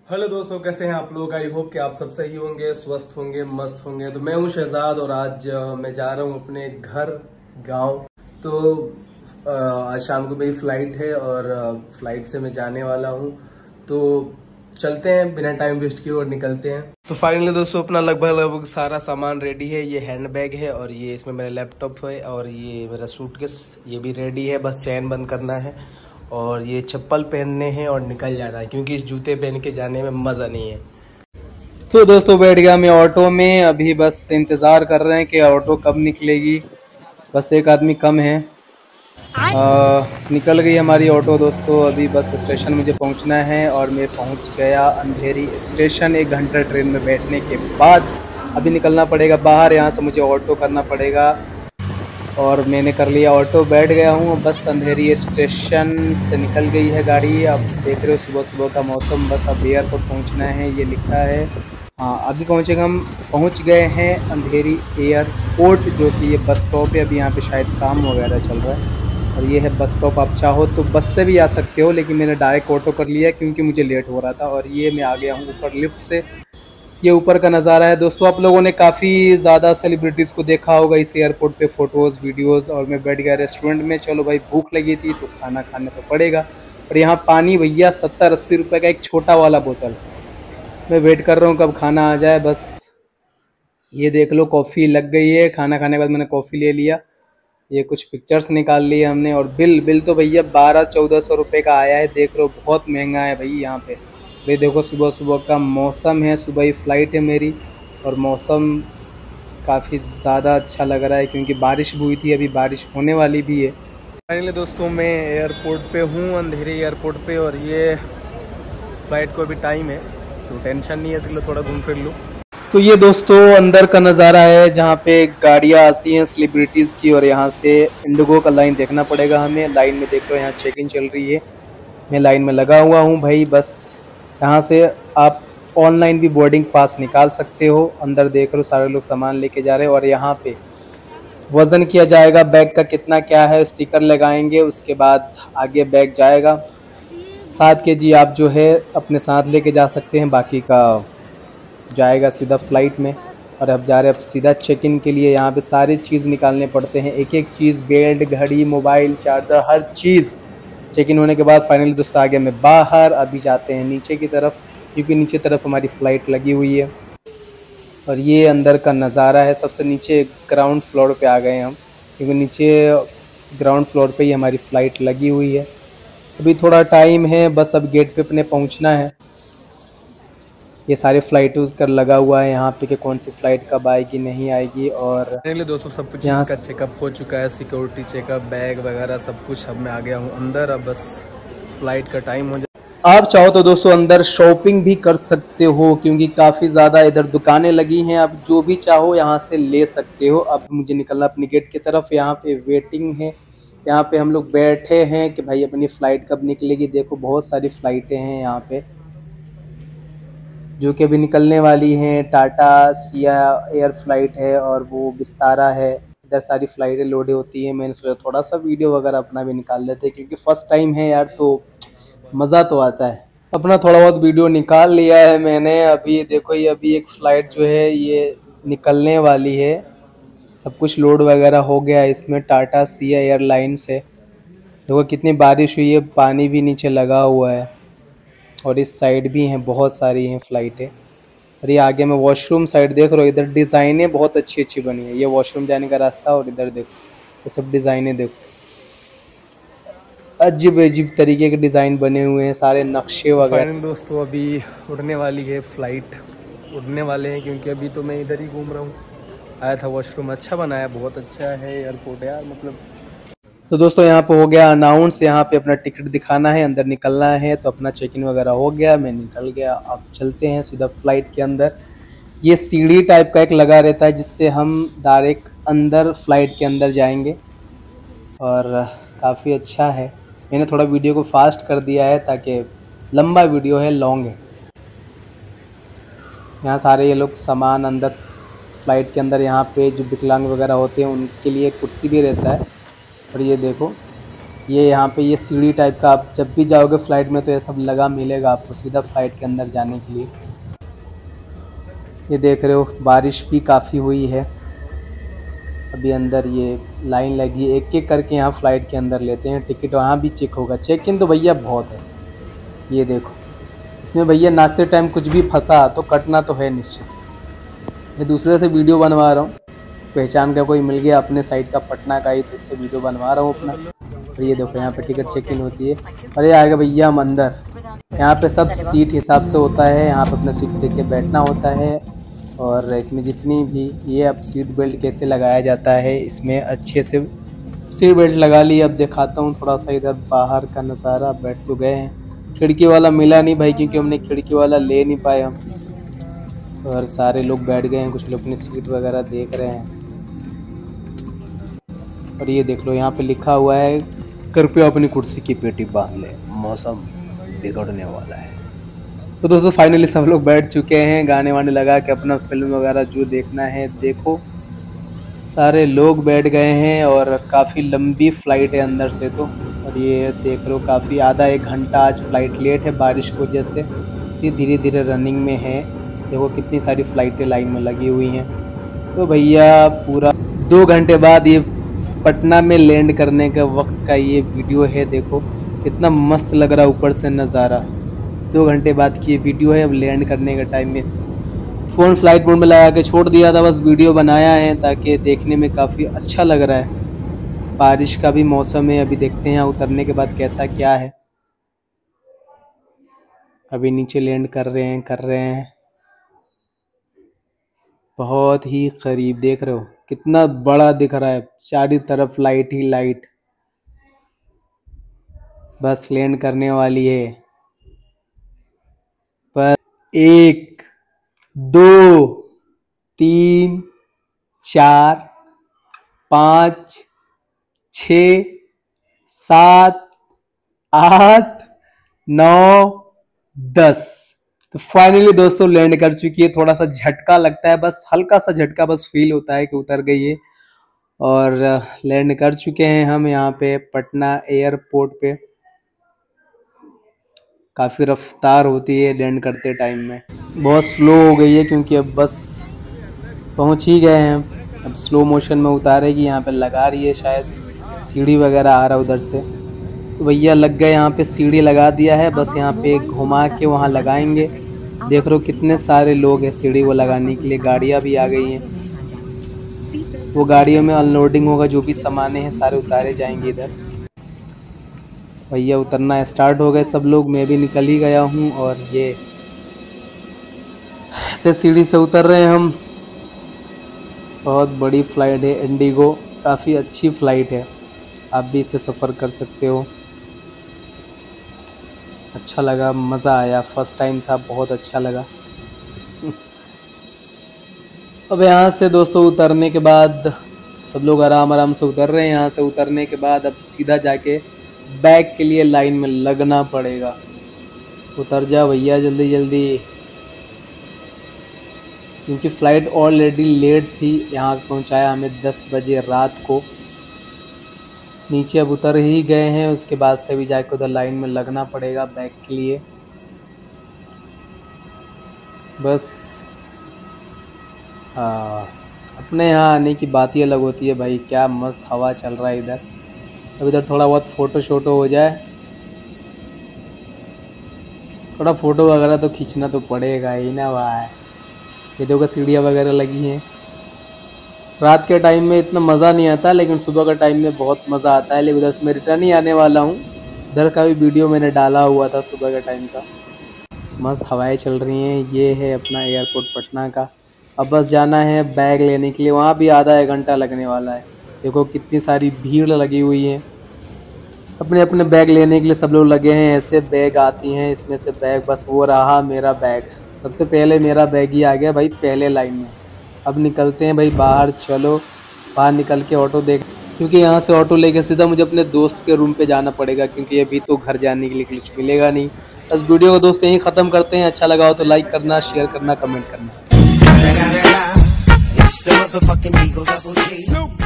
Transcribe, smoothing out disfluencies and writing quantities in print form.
Hello दोस्तों, कैसे हैं आप लोग। आई होप कि आप सब सही होंगे, स्वस्थ होंगे, मस्त होंगे। तो मैं हूं शहजाद और आज मैं जा रहा हूं अपने घर गांव। तो आज शाम को मेरी फ्लाइट है और फ्लाइट से मैं जाने वाला हूं। तो चलते हैं, बिना टाइम वेस्ट किए और निकलते हैं। तो फाइनली दोस्तों अपना लगभग सारा सामान रेडी है। ये हैंड बैग है और ये इसमें मेरा लैपटॉप है और ये मेरा सूटकेस ये भी रेडी है, बस चैन बंद करना है। और ये चप्पल पहनने हैं और निकल जाना है, क्योंकि इस जूते पहन के जाने में मज़ा नहीं है। तो दोस्तों बैठ गया मैं ऑटो में, अभी बस इंतज़ार कर रहे हैं कि ऑटो कब निकलेगी। बस एक आदमी कम है। निकल गई हमारी ऑटो दोस्तों। अभी बस स्टेशन मुझे पहुंचना है और मैं पहुंच गया अंधेरी स्टेशन। 1 घंटा ट्रेन में बैठने के बाद अभी निकलना पड़ेगा बाहर। यहाँ से मुझे ऑटो करना पड़ेगा और मैंने कर लिया ऑटो, बैठ गया हूँ। बस अंधेरी स्टेशन से निकल गई है गाड़ी। अब देख रहे हो सुबह सुबह का मौसम। बस अब एयरपोर्ट पहुँचना है, ये लिखा है। हाँ अभी पहुँचेगा। हम पहुँच गए हैं अंधेरी एयरपोर्ट, जो कि ये बस स्टॉप है। अभी यहाँ पे शायद काम वगैरह चल रहा है और ये है बस स्टॉप। आप चाहो तो बस से भी आ सकते हो, लेकिन मैंने डायरेक्ट ऑटो कर लिया क्योंकि मुझे लेट हो रहा था। और ये मैं आ गया हूँ ऊपर लिफ्ट से। ये ऊपर का नज़ारा है दोस्तों। आप लोगों ने काफ़ी ज़्यादा सेलिब्रिटीज़ को देखा होगा इस एयरपोर्ट पे, फ़ोटोज़ वीडियोज़। और मैं बैठ गया रेस्टोरेंट में। चलो भाई, भूख लगी थी तो खाना खाने तो पड़ेगा। और यहाँ पानी भैया 70-80 रुपये का एक छोटा वाला बोतल। मैं वेट कर रहा हूँ कब खाना आ जाए। बस ये देख लो, कॉफ़ी लग गई है। खाना खाने के बाद मैंने कॉफ़ी ले लिया। ये कुछ पिक्चर्स निकाल लिए हमने। और बिल तो भैया 1200-1400 रुपये का आया है। देख रहे हो बहुत महंगा है भाई यहाँ पे। भाई देखो सुबह सुबह का मौसम है, सुबह ही फ़्लाइट है मेरी और मौसम काफ़ी ज़्यादा अच्छा लग रहा है क्योंकि बारिश भी हुई थी, अभी बारिश होने वाली भी है। फाइनली दोस्तों मैं एयरपोर्ट पे हूँ, अंधेरी एयरपोर्ट पे। और ये फ़्लाइट को अभी टाइम है तो टेंशन नहीं है, इसलिए थोड़ा घूम फिर लूँ। तो ये दोस्तों अंदर का नज़ारा है जहाँ पे गाड़ियाँ आती हैं सेलिब्रिटीज़ की। और यहाँ से इंडिगो का लाइन देखना पड़ेगा हमें। लाइन में देख लो, यहाँ चेक इन चल रही है। मैं लाइन में लगा हुआ हूँ भाई। बस यहाँ से आप ऑनलाइन भी बोर्डिंग पास निकाल सकते हो। अंदर देख लो सारे लोग सामान लेके जा रहे हैं। और यहाँ पे वज़न किया जाएगा बैग का, कितना क्या है, स्टिकर लगाएंगे। उसके बाद आगे बैग जाएगा। 7 kg आप जो है अपने साथ लेके जा सकते हैं, बाकी का जाएगा सीधा फ़्लाइट में। और अब जा रहे हैं अब सीधा चेक इन के लिए। यहाँ पे सारी चीज़ निकालने पड़ते हैं, एक एक चीज़, बेल्ट, घड़ी, मोबाइल, चार्जर, हर चीज़। चेक इन होने के बाद फाइनली दोस्तों आ गया मैं बाहर। अभी जाते हैं नीचे की तरफ, क्योंकि नीचे तरफ हमारी फ़्लाइट लगी हुई है। और ये अंदर का नज़ारा है। सबसे नीचे ग्राउंड फ्लोर पे आ गए हम, क्योंकि नीचे ग्राउंड फ्लोर पे ही हमारी फ़्लाइट लगी हुई है। अभी थोड़ा टाइम है, बस अब गेट पे अपने पहुंचना है। ये सारे फ़्लाइटों कर लगा हुआ है यहाँ पे कि कौन सी फ़्लाइट कब आएगी नहीं आएगी। और दोस्तों सब कुछ यहाँ का चेकअप हो चुका है, सिक्योरिटी चेकअप, बैग वगैरह सब कुछ। अब मैं आ गया हूँ अंदर। अब बस फ़्लाइट का टाइम हो जाए। आप चाहो तो दोस्तों अंदर शॉपिंग भी कर सकते हो, क्योंकि काफ़ी ज़्यादा इधर दुकानें लगी हैं। आप जो भी चाहो यहाँ से ले सकते हो। अब मुझे निकलना अपनी गेट की तरफ। यहाँ पे वेटिंग है, यहाँ पे हम लोग बैठे हैं कि भाई अपनी फ़्लाइट कब निकलेगी। देखो बहुत सारी फ़्लाइटें हैं यहाँ पे जो कि अभी निकलने वाली हैं। टाटा सिया एयर फ़्लाइट है और वो विस्तारा है। इधर सारी फ़्लाइटें लोडें होती हैं। मैंने सोचा थोड़ा सा वीडियो वगैरह अपना भी निकाल लेते हैं, क्योंकि फ़र्स्ट टाइम है यार, तो मज़ा तो आता है। अपना थोड़ा बहुत वीडियो निकाल लिया है मैंने। अभी देखो ये अभी एक फ़्लाइट जो है ये निकलने वाली है। सब कुछ लोड वगैरह हो गया है इसमें। टाटा सिया एयरलाइंस है। देखो कितनी बारिश हुई है, पानी भी नीचे लगा हुआ है। और इस साइड भी हैं, बहुत सारी हैं फ़्लाइटें। और ये आगे में वॉशरूम साइड देख रहे हो, इधर डिज़ाइनें बहुत अच्छी अच्छी बनी है। ये वॉशरूम जाने का रास्ता। और इधर देखो ये सब डिज़ाइनें देखो, अजीब अजीब तरीके के डिज़ाइन बने हुए हैं, सारे नक्शे वगैरह। दोस्तों अभी उड़ने वाली है फ़्लाइट, उड़ने वाले हैं, क्योंकि अभी तो मैं इधर ही घूम रहा हूँ। आया था वॉशरूम, अच्छा बनाया, बहुत अच्छा है एयरपोर्ट यार, मतलब। तो दोस्तों यहाँ पे हो गया अनाउंस। यहाँ पे अपना टिकट दिखाना है, अंदर निकलना है। तो अपना चेक इन वगैरह हो गया, मैं निकल गया। अब चलते हैं सीधा फ़्लाइट के अंदर। ये सीढ़ी टाइप का एक लगा रहता है, जिससे हम डायरेक्ट अंदर फ़्लाइट के अंदर जाएंगे। और काफ़ी अच्छा है। मैंने थोड़ा वीडियो को फास्ट कर दिया है ताकि लंबा वीडियो है, लॉन्ग है। यहाँ सारे ये लोग सामान अंदर फ़्लाइट के अंदर, यहाँ पे जो विकलांग वगैरह होते हैं उनके लिए कुर्सी भी रहता है। और ये देखो ये यहाँ पे ये सीढ़ी टाइप का, आप जब भी जाओगे फ़्लाइट में तो ये सब लगा मिलेगा आपको सीधा फ़्लाइट के अंदर जाने के लिए। ये देख रहे हो बारिश भी काफ़ी हुई है। अभी अंदर ये लाइन लगी, एक एक करके यहाँ फ़्लाइट के अंदर लेते हैं टिकट, वहाँ भी चेक होगा। चेक इन तो भैया बहुत है। ये देखो इसमें भैया नाचते टाइम कुछ भी फंसा तो कटना तो है निश्चित। मैं दूसरे से वीडियो बनवा रहा हूँ, पहचान का कोई मिल गया अपने साइड का पटना का ही, तो उससे वीडियो बनवा रहा हूँ अपना। और ये देखो यहाँ पे टिकट चेक इन होती है। और ये आगे भैया हम अंदर, यहाँ पे सब सीट हिसाब से होता है, यहाँ पे अपना सीट देख के बैठना होता है। और इसमें जितनी भी ये अब सीट बेल्ट कैसे लगाया जाता है, इसमें अच्छे से सीट बेल्ट लगा ली। अब दिखाता हूँ थोड़ा सा इधर बाहर का नज़ारा। बैठ तो गए हैं, खिड़की वाला मिला नहीं भाई, क्योंकि हमने खिड़की वाला ले नहीं पाए हम। और सारे लोग बैठ गए हैं, कुछ लोग अपनी सीट वगैरह देख रहे हैं। और ये देख लो यहाँ पे लिखा हुआ है, कृपया अपनी कुर्सी की पेटी बांध ले, मौसम बिगड़ने वाला है। तो दोस्तों फाइनली सब लोग बैठ चुके हैं, गाने वाने लगा के अपना फिल्म वगैरह जो देखना है देखो। सारे लोग बैठ गए हैं और काफ़ी लंबी फ़्लाइट है अंदर से तो। और ये देख लो काफ़ी आधा एक घंटा आज फ़्लाइट लेट है बारिश की वजह से, ये धीरे धीरे रनिंग में है। देखो कितनी सारी फ़्लाइटें लाइन में लगी हुई हैं। तो भैया पूरा 2 घंटे बाद ये पटना में लैंड करने के वक्त का ये वीडियो है। देखो कितना मस्त लग रहा है ऊपर से नज़ारा। 2 घंटे बाद की ये वीडियो है। अब लैंड करने के टाइम में फ़ोन फ्लाइट मोड में लगा के छोड़ दिया था, बस वीडियो बनाया है ताकि देखने में काफ़ी अच्छा लग रहा है। बारिश का भी मौसम है, अभी देखते हैं उतरने के बाद कैसा क्या है। अभी नीचे लैंड कर रहे हैं बहुत ही करीब। देख रहे हो कितना बड़ा दिख रहा है, चारों तरफ लाइट ही लाइट। बस लैंड करने वाली है। पर 1 2 3 4 5 6 7 8 9 10। तो फाइनली दोस्तों लैंड कर चुकी है। थोड़ा सा झटका लगता है, बस हल्का सा झटका बस फील होता है कि उतर गई है। और लैंड कर चुके हैं हम यहाँ पे पटना एयरपोर्ट पे। काफ़ी रफ्तार होती है लैंड करते टाइम में, बहुत स्लो हो गई है क्योंकि अब बस पहुँच ही गए हैं। अब स्लो मोशन में उतारेगी, यहाँ पे लगा रही है शायद सीढ़ी वगैरह आ रहा है उधर से। तो भैया लग गए यहाँ पे, सीढ़ी लगा दिया है, बस यहाँ पे घुमा के वहाँ लगाएंगे। देख रहे हो कितने सारे लोग हैं सीढ़ी को लगाने के लिए। गाड़ियाँ भी आ गई हैं, वो गाड़ियों में अनलोडिंग होगा, जो भी सामाने हैं सारे उतारे जाएंगे इधर। भैया उतरना स्टार्ट हो गए सब लोग, मैं भी निकल ही गया हूँ। और ये ऐसे सीढ़ी से उतर रहे हैं हम। बहुत बड़ी फ़्लाइट है इंडिगो, काफ़ी अच्छी फ़्लाइट है, आप भी इससे सफ़र कर सकते हो। अच्छा लगा, मज़ा आया, फर्स्ट टाइम था, बहुत अच्छा लगा। अब यहाँ से दोस्तों उतरने के बाद सब लोग आराम से उतर रहे हैं। यहाँ से उतरने के बाद अब सीधा जाके बैग के लिए लाइन में लगना पड़ेगा। उतर जा भैया जल्दी जल्दी, क्योंकि फ़्लाइट ऑलरेडी लेट थी। यहाँ पहुँचाया हमें 10 बजे रात को। नीचे अब उतर ही गए हैं, उसके बाद से भी जाके उधर लाइन में लगना पड़ेगा बैग के लिए। बस अपने यहाँ आने की बात ही अलग होती है भाई। क्या मस्त हवा चल रहा है इधर। अब इधर थोड़ा बहुत फ़ोटो शोटो हो जाए, थोड़ा फ़ोटो वगैरह तो खींचना तो पड़ेगा ही ना भाई। ये देखो सीढ़ियाँ वगैरह लगी हैं। रात के टाइम में इतना मज़ा नहीं आता, लेकिन सुबह का टाइम में बहुत मज़ा आता है। लेकिन उधर से मैं रिटर्न ही आने वाला हूँ। इधर का भी वीडियो मैंने डाला हुआ था सुबह के टाइम का। मस्त हवाएं चल रही हैं। ये है अपना एयरपोर्ट पटना का। अब बस जाना है बैग लेने के लिए, वहाँ भी आधा 1 घंटा लगने वाला है। देखो कितनी सारी भीड़ लगी हुई है, अपने अपने बैग लेने के लिए सब लोग लगे हैं। ऐसे बैग आती हैं, इसमें से बैग, बस वो रहा मेरा बैग। सबसे पहले मेरा बैग ही आ गया भाई पहले लाइन में। अब निकलते हैं भाई बाहर, चलो बाहर निकल के ऑटो देख, क्योंकि यहाँ से ऑटो लेके सीधा मुझे अपने दोस्त के रूम पे जाना पड़ेगा, क्योंकि अभी तो घर जाने के लिए कुछ मिलेगा नहीं। बस वीडियो को दोस्त यहीं ख़त्म करते हैं। अच्छा लगा हो तो लाइक करना, शेयर करना, कमेंट करना।